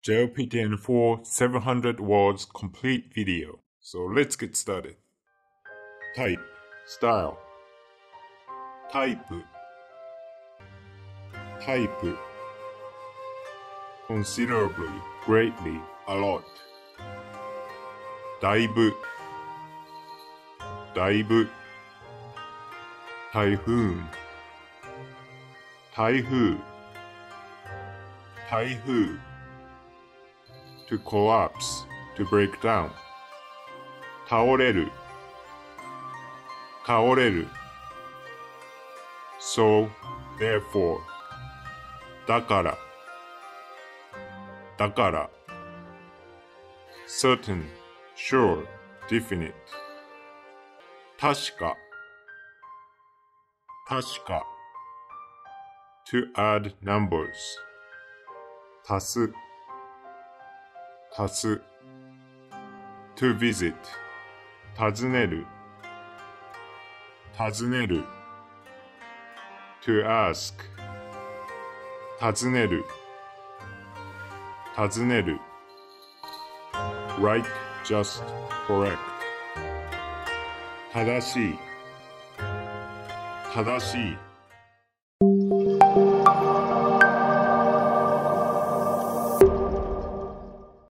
JLPTN4 700 words complete video. So let's get started. Type, style. Type. Type. Considerably, greatly, a lot. だいぶ。だいぶ。Typhoon. 台風。台風。To collapse, to break down. 倒れる。倒れる。So, therefore. だから。だから。certain, sure, definite. 確か。確か。to add numbers. 足す。足す。to visit. 訪ねる。尋ねる。to ask. 尋ねる。尋ねる。right, just, correct. 正しい。正しい。